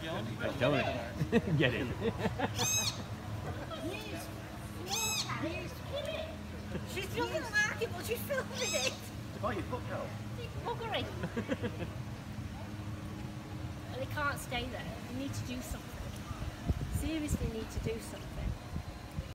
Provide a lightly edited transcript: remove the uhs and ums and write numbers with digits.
Don't get it. She doesn't like it, but she's filming it. Oh, you put no. Buggery. They can't stay there. You need to do something. Seriously need to do something.